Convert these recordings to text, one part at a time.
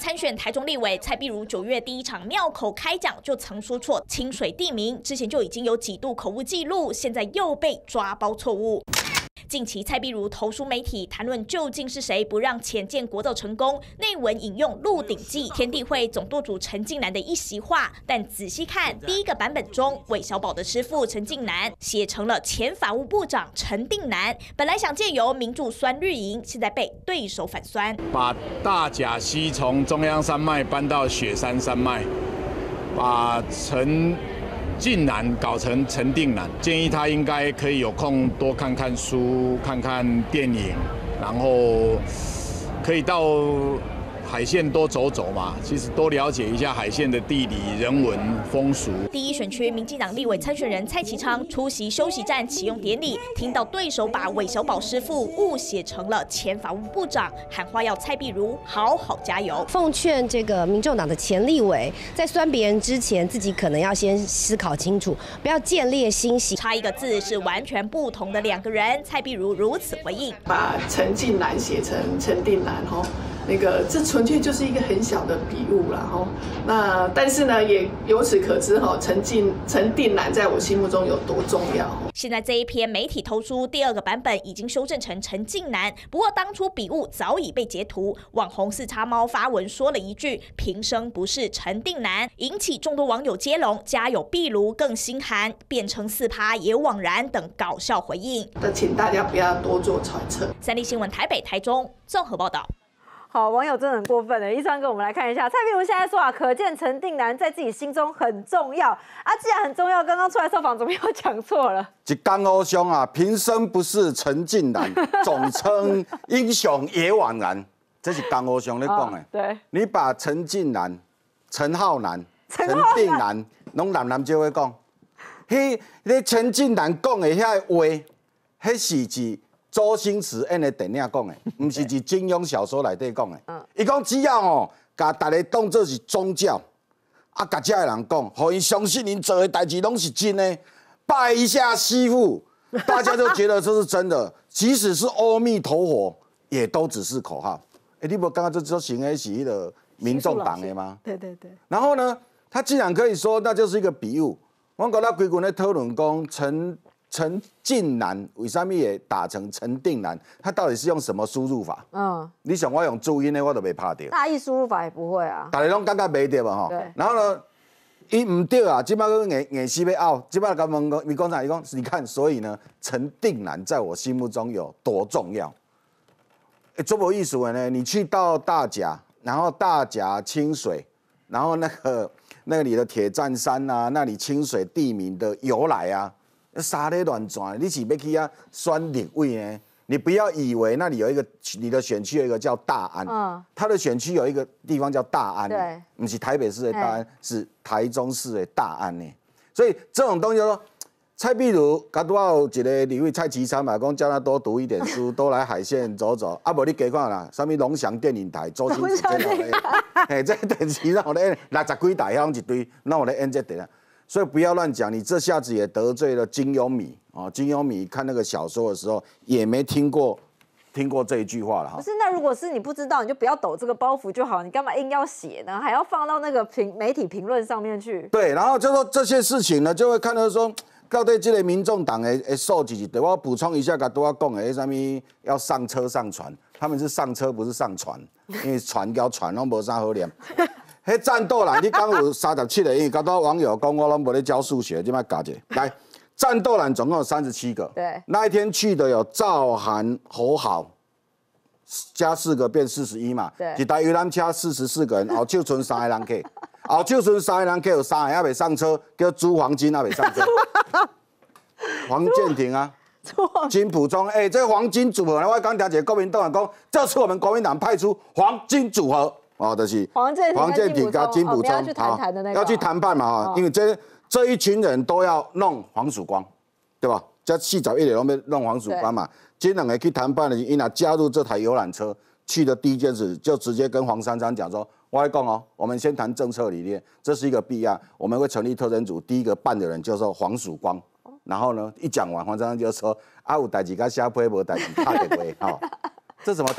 参选台中立委蔡壁如9月第一场庙口开讲就曾说错清水地名，之前就已经有几度口误记录，现在又被抓包错误。近期蔡壁如投书媒体谈论究竟是谁不让浅见国造成功，内文引用《鹿鼎记》天地会总舵主陈近南的一席话，但仔细看第一个版本中，韦小宝的师父陈近南写成了前法务部长陈定南，本来想借由民助酸绿营，现在被对手反酸， 把大甲溪从中央山脉搬到雪山山脉，把陈近南搞成陈定南，建议他应该可以有空多看看书、看看电影，然后可以到海线多走走嘛，其实多了解一下海线的地理、人文、风俗。 第一选区民进党立委参选人蔡其昌出席休息站启用典礼，听到对手把韦小宝师傅误写成了前法务部长，喊话要蔡壁如好好加油。 奉劝这个民众党的前立委，在酸别人之前，自己可能要先思考清楚，不要见猎心喜。 差一个字是完全不同的两个人，蔡壁如如此回应： 把陈近南写成陈定南哈。这纯粹就是一个很小的笔误啦哈。那但是呢，也由此可知哈，陈定南在我心目中有多重要。 现在这一篇媒体投书第二个版本已经修正成陈近南，不过当初笔误早已被截图。网红四叉猫发文说了一句“平生不是陈定南”，引起众多网友接龙，家有壁炉更心寒，变成4趴也枉然等搞笑回应。 请大家不要多做揣测。 三立新闻台北、台中综合报道。 好，网友真的很过分的。一川哥，我们来看一下，蔡壁如现在说可见陈定南在自己心中很重要啊。既然很重要，刚刚出来受访怎么又讲错了？ 一江欧兄啊，平生不是陈近南，总称英雄也枉然。这是江欧兄在讲的。 对， 你把陈近南、陈浩南、陈定南，拢男就会讲。那陈近南讲的遐话，迄是指。周星驰演的电影讲的，不是一金庸小说内底讲的。伊讲只要把大家当作是宗教，甲这个人讲，互因相信因做的代志拢是真的，拜一下师父，大家都觉得这是真的。即使是阿弥陀佛，也都只是口号。你不刚刚这行的是那个民众党的吗？ 对对对。 然后呢，他既然可以说那就是一个比喻，我跟他规群在讨论讲陈近南为什么也打成陈定南？他到底是用什么输入法？你想我用注音的，我都没拍到。 大意输入法也不会啊。 大家拢感觉没对吧？哈。 对。 然后呢，伊唔对啊，即摆个硬死要拗，即摆甲问你讲啥？伊讲你看，所以呢，陈定南在我心目中有多重要？做无意思的呢，你去到大甲，然后大甲清水，然后那里的铁站山啊，那里清水地名的由来啊。沙咧乱转，你是要去啊选立委呢？你不要以为那里有一个你的选区有一个叫大安，他的选区有一个地方叫大安，对，不是台北市的大安，是台中市的大安呢。所以这种东西说，蔡壁如，甲拄好有一个立委蔡其昌嘛，讲叫他多读一点书，多来海线走走。啊，无你加看啦，啥物龙翔电影台、周星驰这种咧，嘿，这电视上咧60几台遐一堆，那我咧演这电啊。所以不要乱讲，你这下子也得罪了金庸迷啊！金庸迷看那个小说的时候，也没听过这一句话了哈。 不是，那如果是你不知道，你就不要抖这个包袱就好，你干嘛硬要写呢？还要放到那个媒体评论上面去？ 对，然后就说这些事情呢，就会看到说，到底这个民众党的素质是对。我补充一下，甲拄我讲的，什么要上车上船，他们是上车不是上船，因为船交船拢无啥好念。迄战斗栏，你讲有37个，因为刚刚网友讲我拢无咧教数学，就卖教一下。来，战斗栏总共有37个。对。那一天去的有赵涵、侯豪，加4个变41嘛。对。一台游览车44个人，后手剩3个人客，后手剩3个人客有3个还未上车，叫朱黄金还未上车。黄建庭啊。金溥聪，这黄金组合呢，我刚听一个国民党人讲，这次我们国民党派出黄金组合。就是黄建庭跟金溥聪要去谈判嘛哈，因为这一群人都要弄黄曙光，对吧？这41个拢要弄黄曙光嘛，这两个去谈判的，伊若加入这台游览车去的第一件事，就直接跟黄珊珊讲说，我来讲哦，我们先谈政策理念，这是一个弊案，我们会成立特侦组，第一个办的人就是黄曙光。然后呢，一讲完，黄珊珊就说啊，有代志跟下批无代志，拍电话，这怎么谈？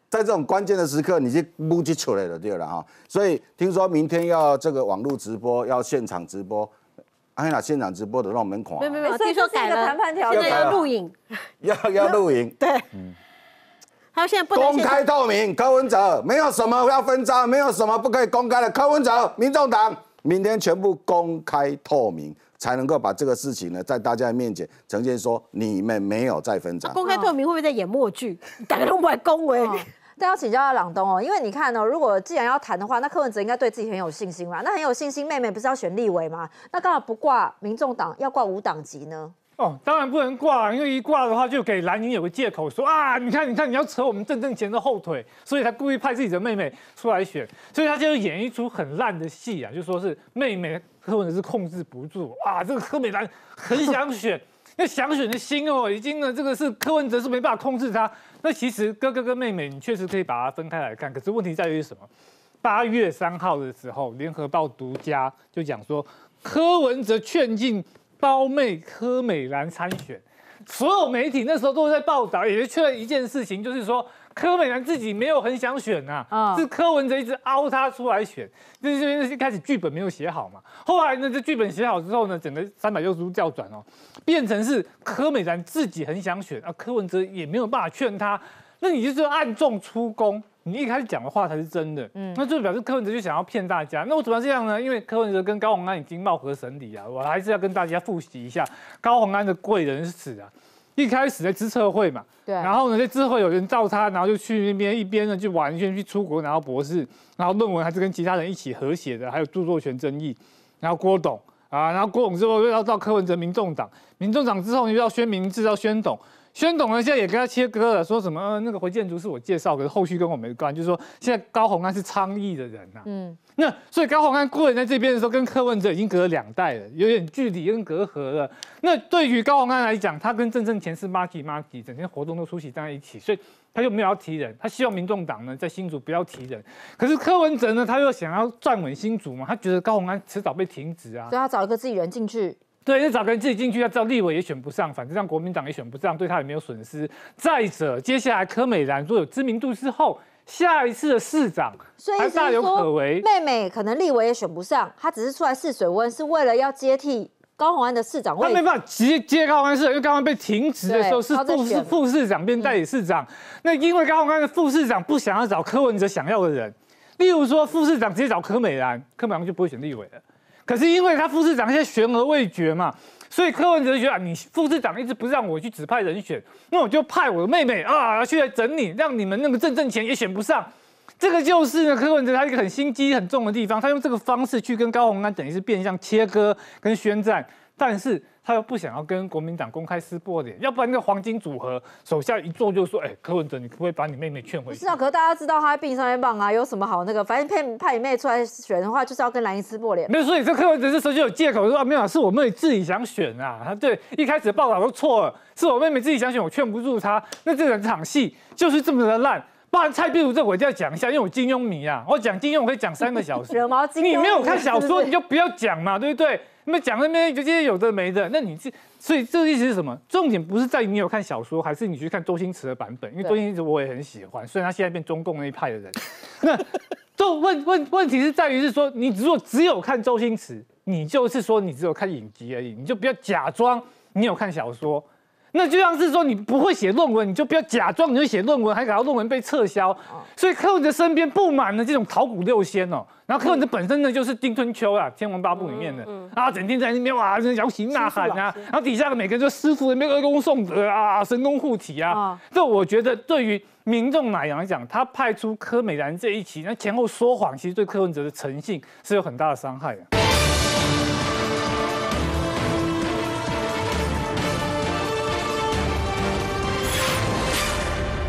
在这种关键的时刻，你去摸起出来就对了哈。所以听说明天要这个网络直播，要现场直播。哎呀，现场直播的让我们看。 没有，所以说改了谈判条件， 要录影， 要录影。 对， 他现在不能公开透明。柯文哲没有什么要分赃，没有什么不可以公开的。柯文哲、民众党明天全部公开透明，才能够把这个事情呢，在大家的面前呈现说你们没有在分赃。 公开透明会不会在演默剧？大家都不来恭维。 但要请教朗东哦，因为你看哦，如果既然要谈的话，那柯文哲应该对自己很有信心嘛。那很有信心，妹妹不是要选立委吗？那刚好不挂民众党，要挂无党籍呢？ 哦，当然不能挂，因为一挂的话，就给蓝营有个借口说啊，你看，你要扯我们郑正前的后腿，所以他故意派自己的妹妹出来选，所以他就演一出很烂的戏啊，就说是妹妹柯文哲是控制不住啊，这个柯美兰很想选。那想选的心哦，已经呢，这个是柯文哲是没办法控制他。那其实哥哥跟妹妹，你确实可以把它分开来看。可是问题在于什么？8月3号的时候，联合报独家就讲说，柯文哲劝进胞妹柯美兰参选。所有媒体那时候都在报道，也确认一件事情，就是说柯美兰自己没有很想选啊，是柯文哲一直凹她出来选。就是一开始剧本没有写好嘛，后来呢，这剧本写好之后呢，整个360度调转哦，变成是柯美兰自己很想选啊，柯文哲也没有办法劝她，那你就是暗中出宫。你一开始讲的话才是真的，那就表示柯文哲就想要骗大家。那为什么要这样呢？因为柯文哲跟高虹安已经貌合神离啊，我还是要跟大家复习一下高虹安的贵人史啊。一开始在知策会嘛，对，然后呢，在知策会有人罩他，然后就去那边一边呢就完全去出国拿到博士，然后论文还是跟其他人一起合写的，还有著作权争议，然后郭董啊，然后郭董之后又要到柯文哲民众党，民众党之后又要宣明志，要宣董。宣董呢，现在也跟他切割了，说什么那个回建筑是我介绍，可是后续跟我没关，就是说现在高虹安是倡议的人呐，那所以高虹安过人在这边的时候，跟柯文哲已经隔了2代了，有点距离跟隔阂了。那对于高虹安来讲，他跟郑正前是麻吉，整天活动都出席在一起，所以他又没有要提人，他希望民众党呢在新竹不要提人。可是柯文哲呢，他又想要站稳新竹嘛，他觉得高虹安迟早被停职啊， 所以他找一个自己人进去。 对，那找个人自己进去，要知道立委也选不上，反正让国民党也选不上，对他也没有损失。再者，接下来柯美兰如果有知名度之后，下一次的市长还大有可为。 妹妹可能立委也选不上，她只是出来试水温，是为了要接替高虹安的市长位置。 他没办法接高虹安市长，因为高虹安被停职的时候是副市长变代理市长。那因为高虹安的副市长不想要找柯文哲想要的人，例如说副市长直接找柯美兰，柯美兰就不会选立委了。可是因为他副市长现在悬而未决嘛，所以柯文哲觉得你副市长一直不让我去指派人选，那我就派我的妹妹啊去来整你，让你们那个郑前也选不上。这个就是呢柯文哲他一个很心机很重的地方，他用这个方式去跟高虹安等于是变相切割跟宣战，但是他又不想要跟国民党公开撕破脸，要不然那个黄金组合手下一做就说，柯文哲你可不可以把你妹妹劝回去？ 不是啊，可是大家知道他在病上面棒啊，有什么好那个？反正派你妹出来选的话，就是要跟蓝营撕破脸。 没有，所以这柯文哲这时候就有借口说没有，是我妹妹自己想选啊。他对一开始的报道都错了，是我妹妹自己想选，我劝不住她。那这整场戏就是这么的烂。包含蔡壁如这我一定要讲一下，因为我金庸迷啊，我讲金庸我可以讲3个小时。 惹毛金庸， 你没有看小说你就不要讲嘛，对不对？你们讲那边这些有的没的，那你所以这个意思是什么？重点不是在于你有看小说，还是你去看周星驰的版本？因为周星驰我也很喜欢，虽然他现在变中共那一派的人。那问题是在于是说，你如果只有看周星驰，你就是说你只有看影集而已，你就不要假装你有看小说。那就像是说你不会写论文，你就不要假装你会写论文，还搞到论文被撤销。所以柯文哲身边布满了这种桃谷六仙哦，然后柯文哲本身呢就是丁春秋啊，《天龙八部》里面的，啊，整天在那边哇摇旗呐喊啊，然后底下的每个人就师傅那边阿谀颂德啊，神功护体啊。这我觉得对于民众来讲，他派出柯美兰这一期，那前后说谎，其实对柯文哲的诚信是有很大的伤害的。